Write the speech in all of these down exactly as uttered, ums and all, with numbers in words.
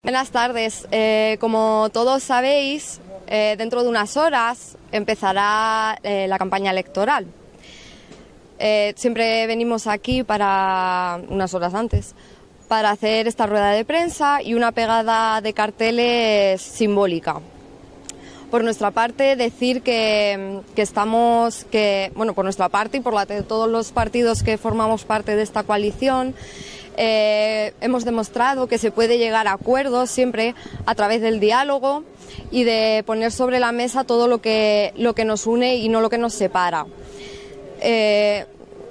Buenas tardes. Eh, como todos sabéis, eh, dentro de unas horas empezará eh, la campaña electoral. Eh, siempre venimos aquí para unas horas antes para hacer esta rueda de prensa y una pegada de carteles simbólica. Por nuestra parte, decir que, que estamos, que, bueno, por nuestra parte y por la de todos los partidos que formamos parte de esta coalición, eh, hemos demostrado que se puede llegar a acuerdos siempre a través del diálogo y de poner sobre la mesa todo lo que, lo que nos une y no lo que nos separa. Eh,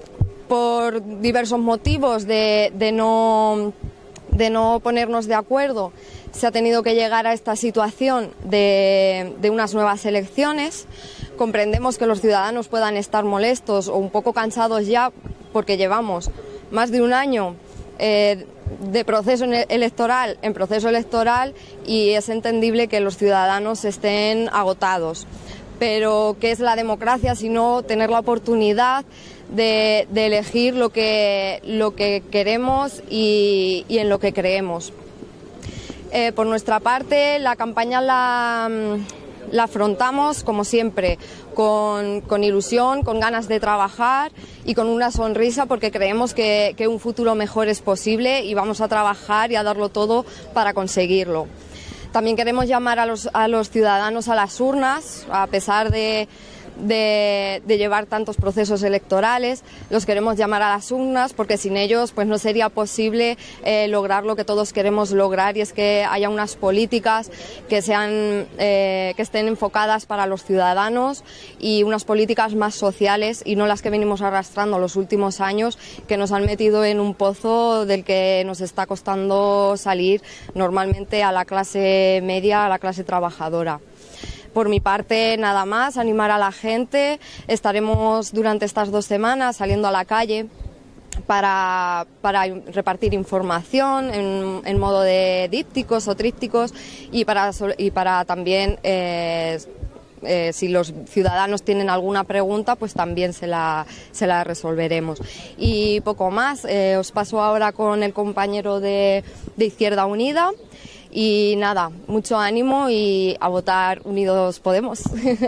por diversos motivos de, de, no, de no ponernos de acuerdo, se ha tenido que llegar a esta situación de, de unas nuevas elecciones. Comprendemos que los ciudadanos puedan estar molestos o un poco cansados ya porque llevamos más de un año eh, de proceso electoral en proceso electoral y es entendible que los ciudadanos estén agotados. Pero ¿qué es la democracia sino tener la oportunidad de, de elegir lo que, lo que queremos y, y en lo que creemos? Eh, por nuestra parte, la campaña la, la afrontamos, como siempre, con, con ilusión, con ganas de trabajar y con una sonrisa, porque creemos que, que un futuro mejor es posible y vamos a trabajar y a darlo todo para conseguirlo. También queremos llamar a los, a los ciudadanos a las urnas, a pesar de... De, de llevar tantos procesos electorales, los queremos llamar a las urnas porque sin ellos pues no sería posible eh, lograr lo que todos queremos lograr, y es que haya unas políticas que sean eh, que estén enfocadas para los ciudadanos y unas políticas más sociales y no las que venimos arrastrando los últimos años, que nos han metido en un pozo del que nos está costando salir normalmente a la clase media, a la clase trabajadora. Por mi parte, nada más, animar a la gente. Estaremos durante estas dos semanas saliendo a la calle para, para repartir información en, en modo de dípticos o trípticos y para, y para también, eh, eh, si los ciudadanos tienen alguna pregunta, pues también se la, se la resolveremos. Y poco más, eh, os paso ahora con el compañero de, de Izquierda Unida. Y nada, mucho ánimo y a votar Unidos Podemos.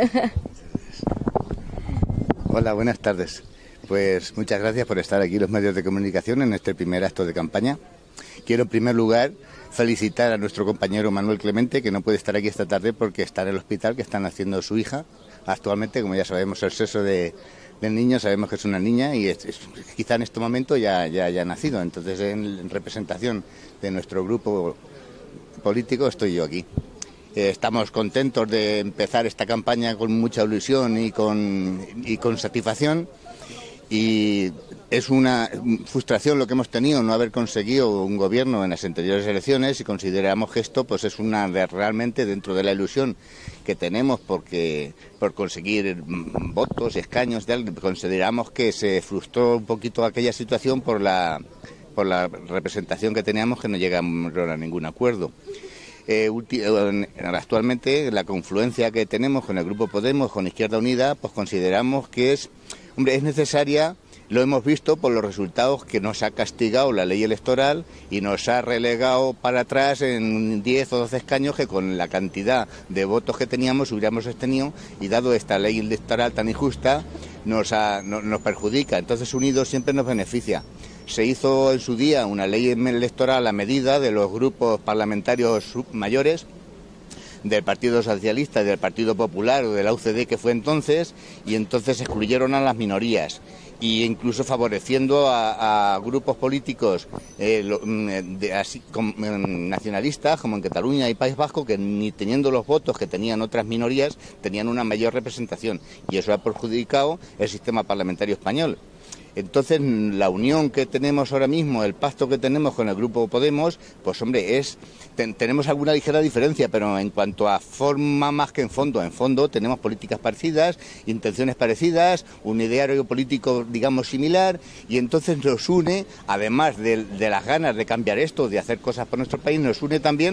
Hola, buenas tardes. Pues muchas gracias por estar aquí los medios de comunicación en este primer acto de campaña. Quiero en primer lugar felicitar a nuestro compañero Manuel Clemente, que no puede estar aquí esta tarde porque está en el hospital, que están haciendo su hija. Actualmente, como ya sabemos, el sexo de, del niño, sabemos que es una niña y es, es, quizá en este momento ya, ya haya nacido. Entonces, en representación de nuestro grupo político estoy yo aquí. Eh, estamos contentos de empezar esta campaña con mucha ilusión y con, y con satisfacción, y es una frustración lo que hemos tenido no haber conseguido un gobierno en las anteriores elecciones, y consideramos que esto pues es una de, realmente dentro de la ilusión que tenemos porque por conseguir votos, escaños, tal, consideramos que se frustró un poquito aquella situación por la por la representación que teníamos, que no llegamos a ningún acuerdo. Eh, actualmente la confluencia que tenemos con el Grupo Podemos, con Izquierda Unida, pues consideramos que es, hombre, es necesaria. Lo hemos visto por los resultados que nos ha castigado la ley electoral y nos ha relegado para atrás en diez o doce escaños que con la cantidad de votos que teníamos hubiéramos obtenido, y dado esta ley electoral tan injusta nos, ha, no, nos perjudica. Entonces Unidos siempre nos beneficia. Se hizo en su día una ley electoral a medida de los grupos parlamentarios mayores del Partido Socialista y del Partido Popular o de la U C D, que fue entonces, y entonces excluyeron a las minorías, e incluso favoreciendo a, a grupos políticos eh, lo, de, así, com, nacionalistas como en Cataluña y País Vasco, que ni teniendo los votos que tenían otras minorías tenían una mayor representación, y eso ha perjudicado el sistema parlamentario español. Entonces, la unión que tenemos ahora mismo, el pacto que tenemos con el Grupo Podemos, pues hombre, es ten, tenemos alguna ligera diferencia, pero en cuanto a forma más que en fondo, en fondo tenemos políticas parecidas, intenciones parecidas, un ideario político, digamos, similar, y entonces nos une, además de, de las ganas de cambiar esto, de hacer cosas por nuestro país, nos une también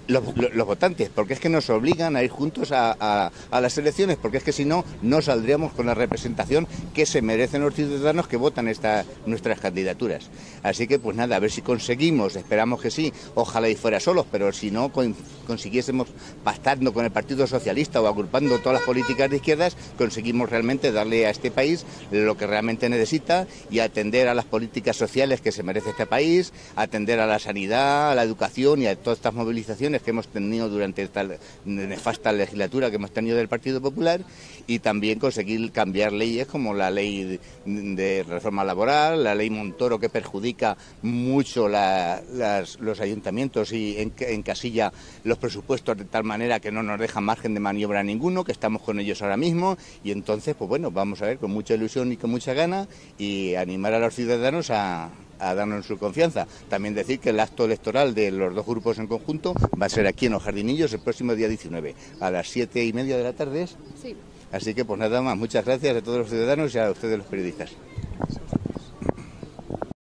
Los, los, los votantes, porque es que nos obligan a ir juntos a, a, a las elecciones, porque es que si no, no saldríamos con la representación que se merecen los ciudadanos que votan esta, nuestras candidaturas. Así que pues nada, a ver si conseguimos, esperamos que sí, ojalá y fuera solos, pero si no con, consiguiésemos pactando con el Partido Socialista o agrupando todas las políticas de izquierdas, conseguimos realmente darle a este país lo que realmente necesita y atender a las políticas sociales que se merece este país, atender a la sanidad, a la educación y a todas estas movilizaciones que hemos tenido durante esta nefasta legislatura que hemos tenido del Partido Popular, y también conseguir cambiar leyes como la ley de reforma laboral, la ley Montoro, que perjudica mucho la, las, los ayuntamientos y encasilla los presupuestos de tal manera que no nos deja margen de maniobra ninguno, que estamos con ellos ahora mismo, y entonces pues bueno, vamos a ver con mucha ilusión y con mucha gana y animar a los ciudadanos a a darnos su confianza. También decir que el acto electoral de los dos grupos en conjunto va a ser aquí en Los Jardinillos el próximo día diecinueve, a las siete y media de la tarde. Sí. Así que pues nada más, muchas gracias a todos los ciudadanos y a ustedes los periodistas.